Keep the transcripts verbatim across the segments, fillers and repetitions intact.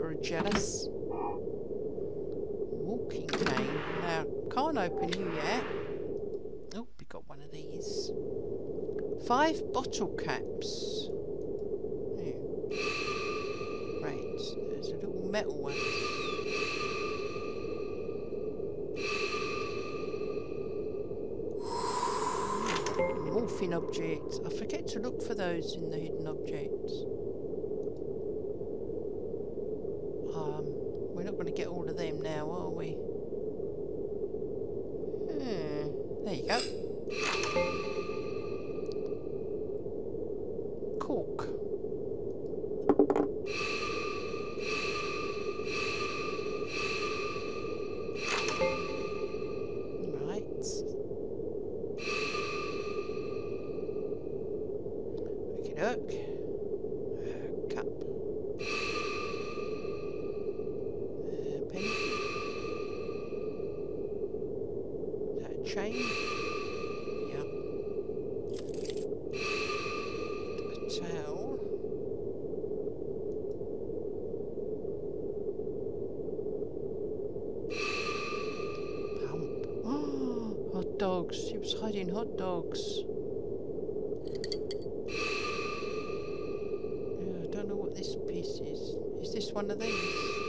for a jealous. Walking cane. Now, can't open you yet. Oh, we got one of these. Five bottle caps. Yeah. Right, there's a little metal one. Morphing objects. I forget to look for those in the hidden objects. Um, we're not going to get all of them now, are we? Hmm. There you go. Cork. Right. Okie doke. Uh, cup. Uh, pen. Is that a chain? Yep. A towel. Pump. Oh, hot dogs. She was hiding hot dogs. Yeah, I don't know what this piece is. Is this one of these?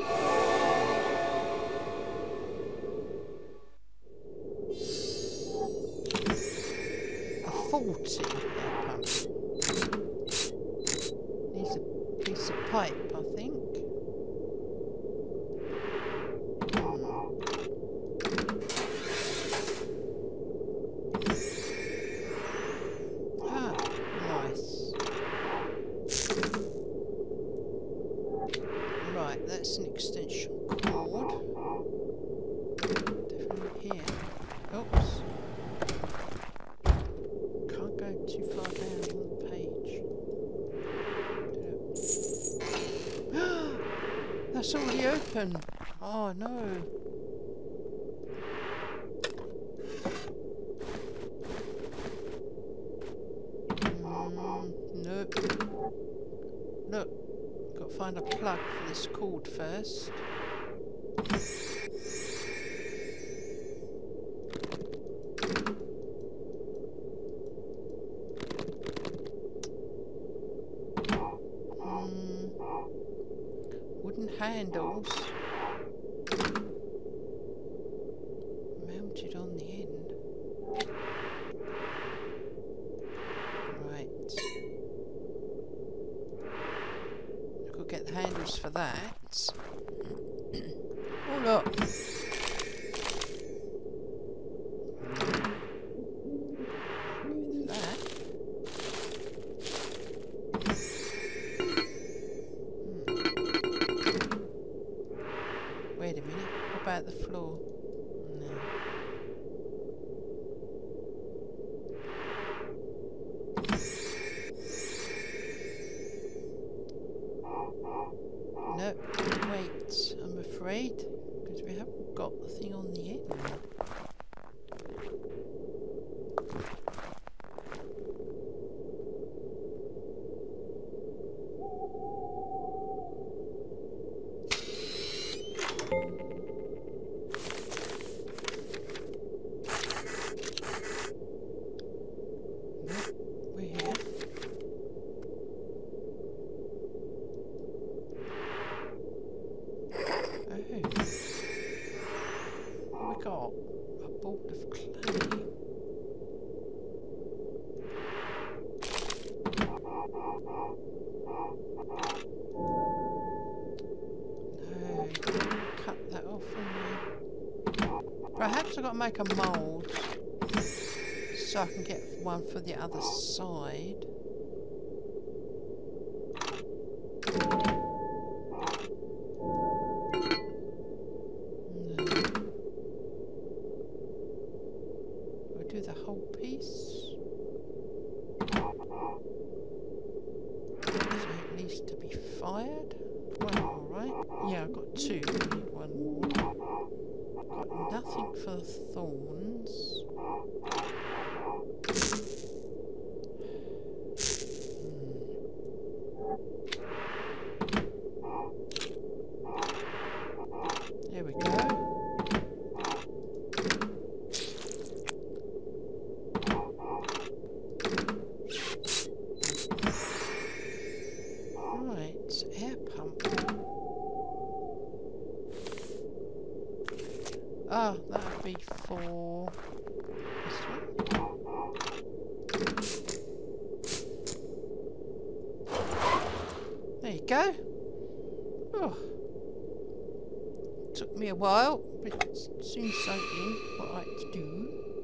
A forty pump. Needs a piece of pipe, I think. Hmm. Ah, nice. Right, that's an extension cord. Definitely here. Oops. Can't go too far down on the page. That's already open. Oh no. Mm, nope. Look, got to find a plug for this cord first. Mm, wooden handles mounted on the end. Right. I've got to get the handles for that. Oh look. That. Wait a minute, what about the floor? No. No, wait, I'm afraid, because we haven't got the thing on the end. Got a bolt of clay. No, cut that off. Perhaps I've got to make a mould so I can get one for the other side. Do the whole piece. So it needs to be fired. One more, right? Yeah, I've got two. I need one more. Got nothing for the thorns. Hmm. There we go. Ah, that would be for this one. There you go. Oh, took me a while, but it soon sunk in what I had to do.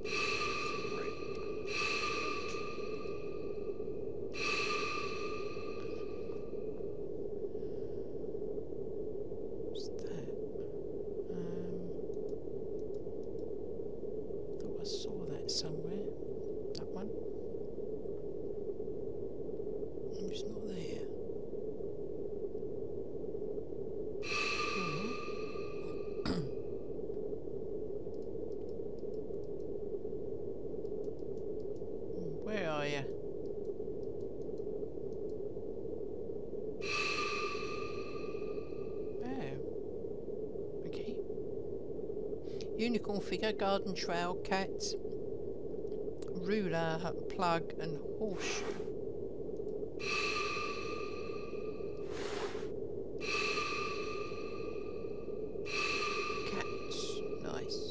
Unicorn figure, garden trowel, cat, ruler, plug, and horseshoe. Cat, nice.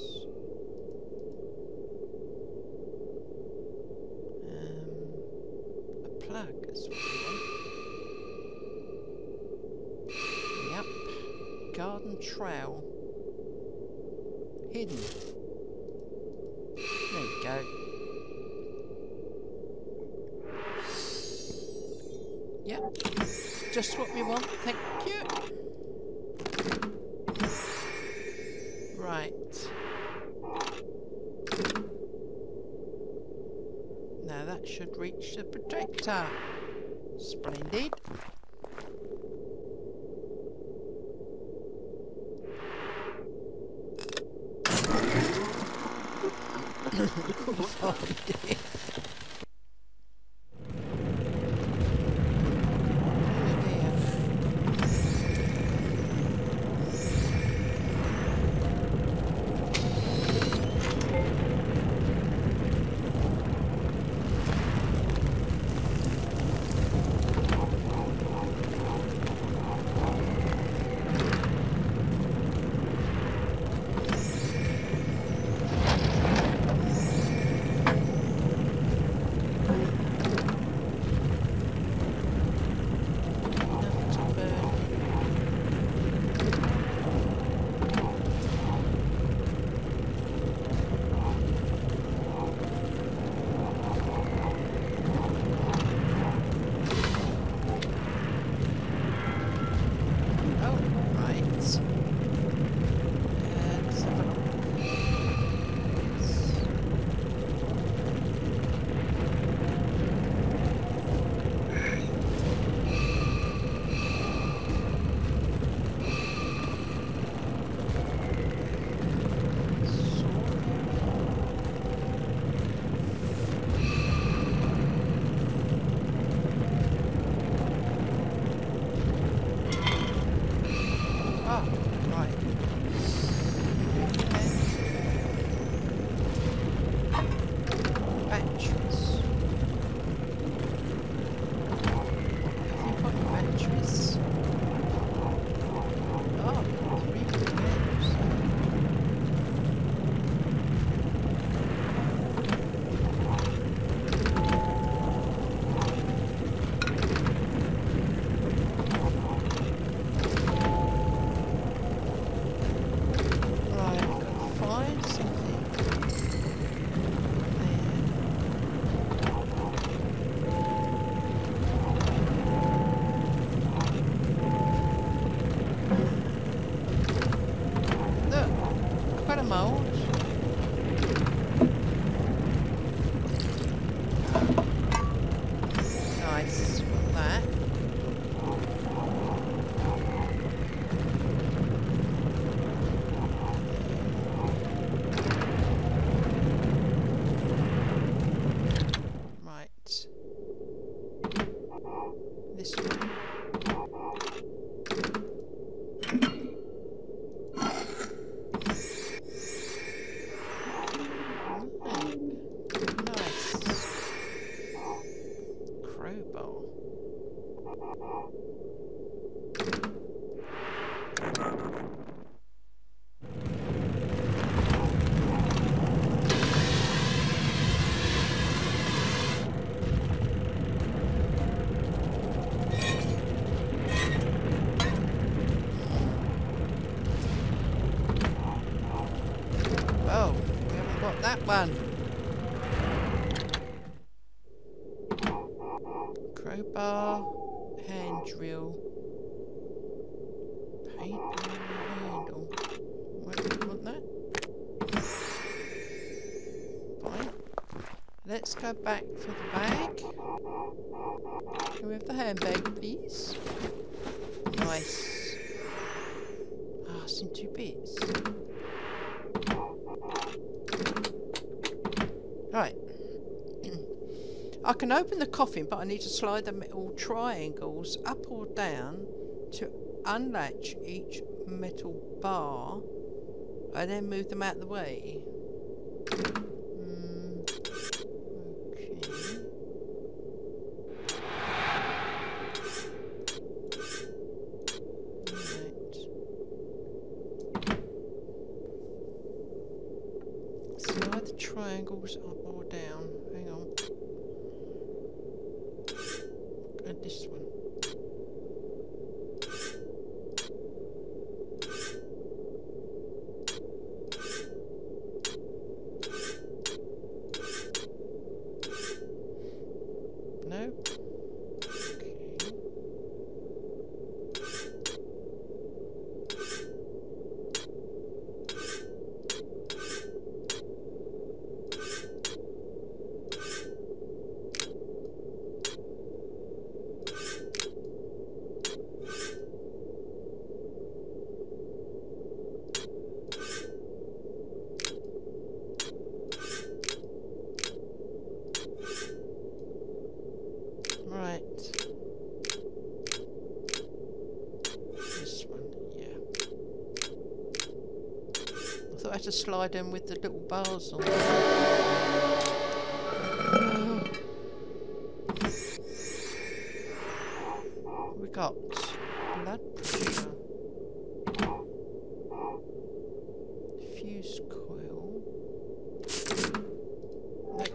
Um, a plug is what we want. Yep. Garden trowel. Hidden. There you go. Yep. Just what we want. Thank you. Right. Now that should reach the projector. Splendid. Oh dear. This way. that one. Crowbar, hand drill, paint on the handle. Where do we want that? Fine. Let's go back for the bag. Can we have the handbag, please? Nice. Ah, oh, it's in two bits. Right. I can open the coffin, but I need to slide the metal triangles up or down to unlatch each metal bar and then move them out of the way. Mm, okay. Right. Slide the triangles up or down. Hang on. And this one. No? Okay. Right. This one, yeah. I thought I had to slide them with the little bars on. Oh. We got blood pressure, fuse coil. Nope.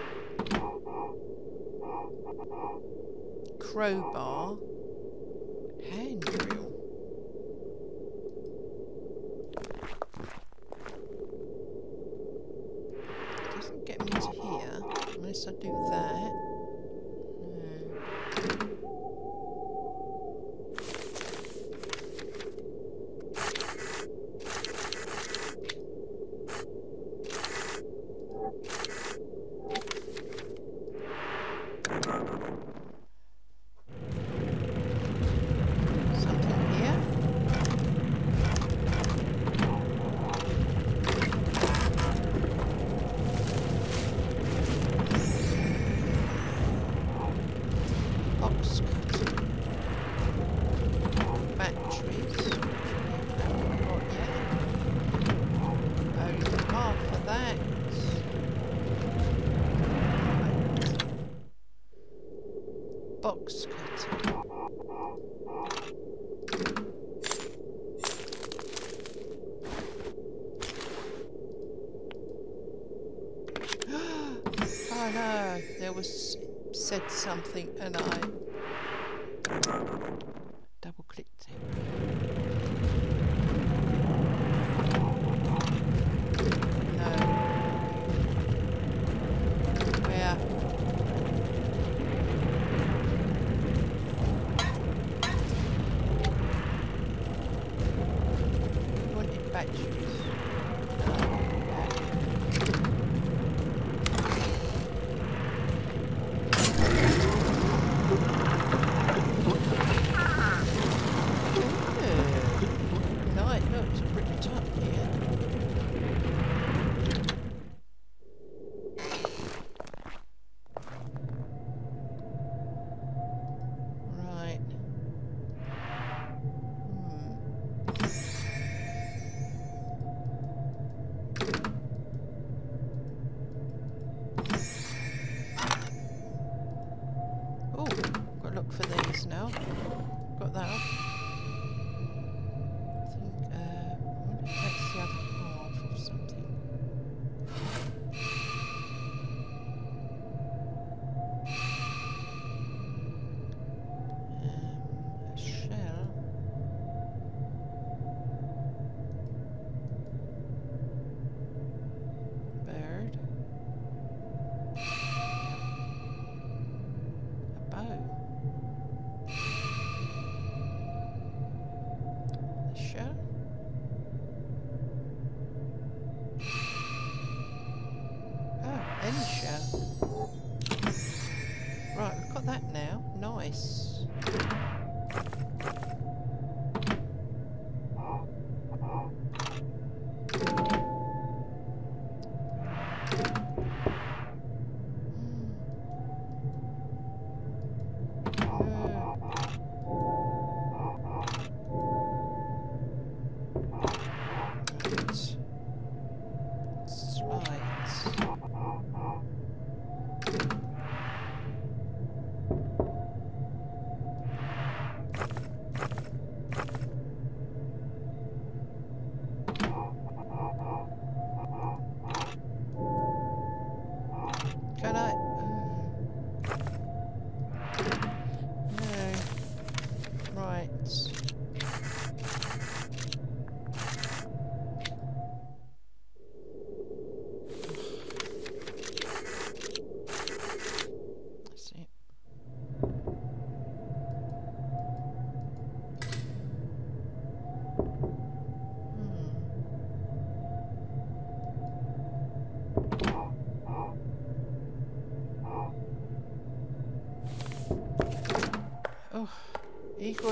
Crowbar, hand drill. Doesn't get me to here unless I do that. Box cutter. Oh no, there was said something and I double clicked it. No. Where? Batteries. Night looks pretty tough here. Right. Hmm.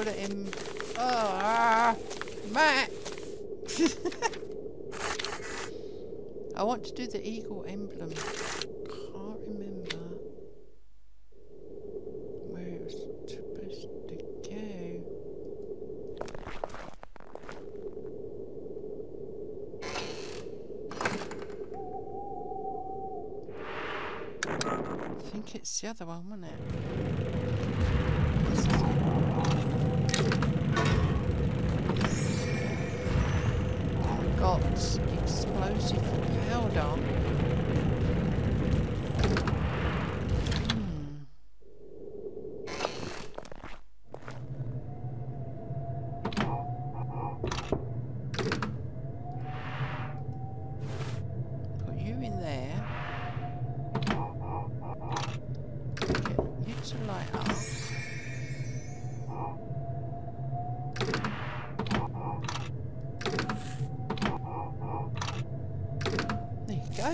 put it in. Oh, ah, Matt! I want to do the eagle emblem. Can't remember where it was supposed to go. I think it's the other one, wasn't it? Got explosive powder. Hmm. Put you in there. Get you to light up. Go.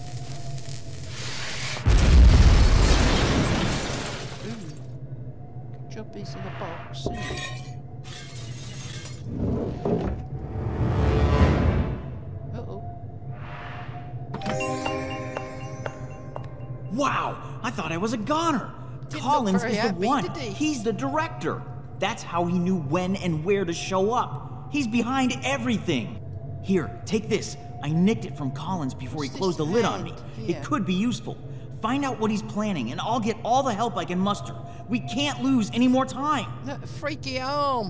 Ooh. Good job he's in the box, isn't it? Uh-oh. Wow! I thought I was a goner! Didn't Collins look is very the happy, one. did he? He's the director. That's how he knew when and where to show up. He's behind everything. Here, take this. I nicked it from Collins before What's he closed the this lid on me. hand here? It could be useful. Find out what he's planning, and I'll get all the help I can muster. We can't lose any more time. Look, a freaky arm.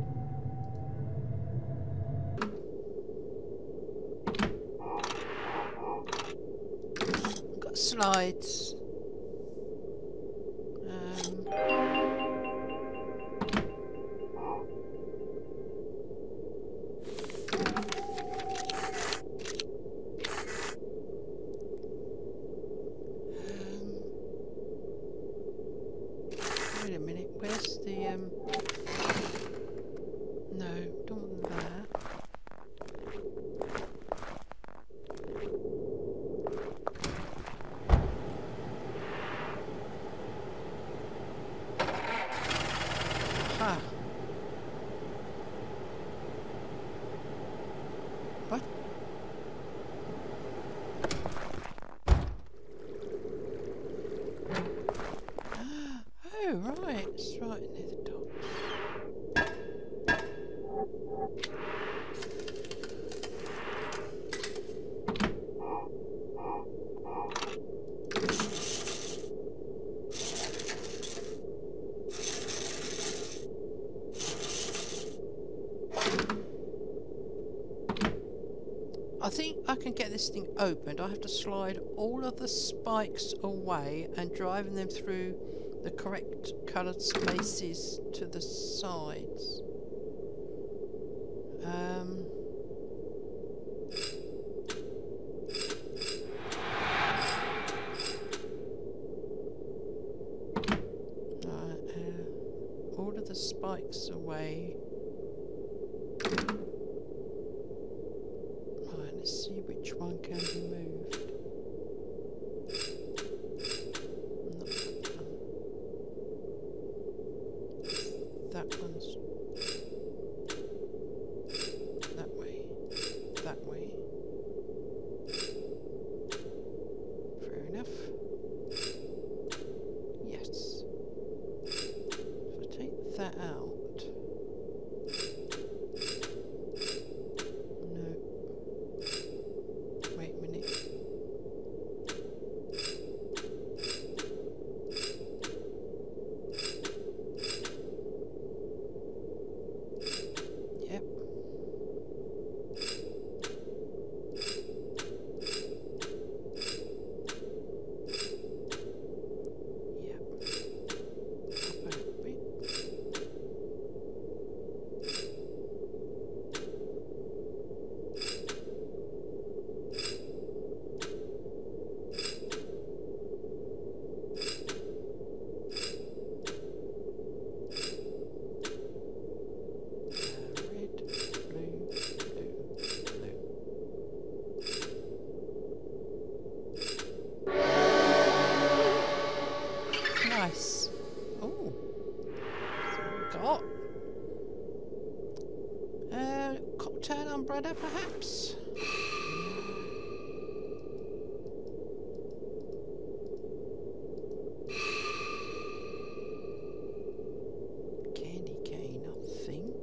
Got slides. Um. Wait a minute, where's the, um... no, don't want that. Ha! What? Oh, right, it's right near the top. I think I can get this thing opened. I have to slide all of the spikes away and driving them through the correct coloured spaces to the sides. Um, right, uh, all of the spikes away. Right, let's see which one can be moved. Not that one. That one's that way. That way. Fair enough. Yes. If I take that out. No. Wait a minute. Uh, cocktail umbrella, perhaps? Candy cane, I think.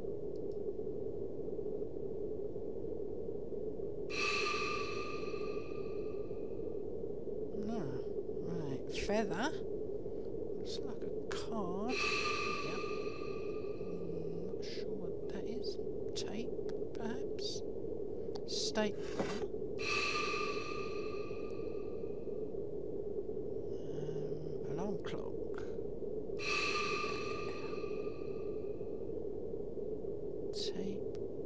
No. Right. Feather. Looks like a card. Yep. Mm, not sure what that is. Tape, perhaps? Stapler. Um, alarm clock. Tape.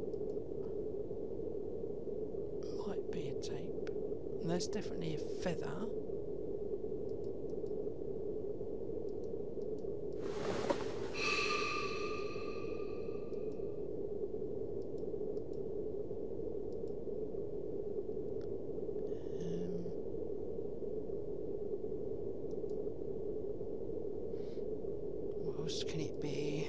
Might be a tape. There's definitely a feather. What else can it be?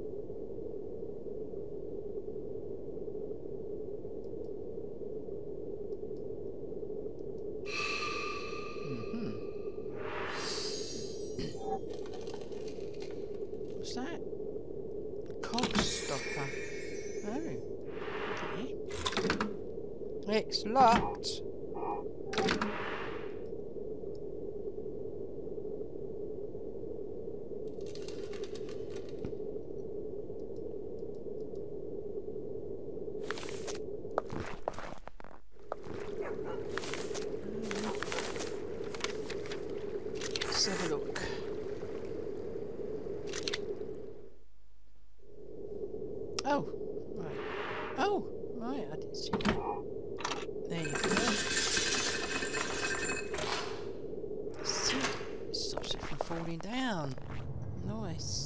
Mm-hmm. What's that? Cog stopper. Oh. Okay. It's locked. Let's have a look. Oh, right. Oh, right, I didn't see that. There you go. See, it stops it from falling down. Nice.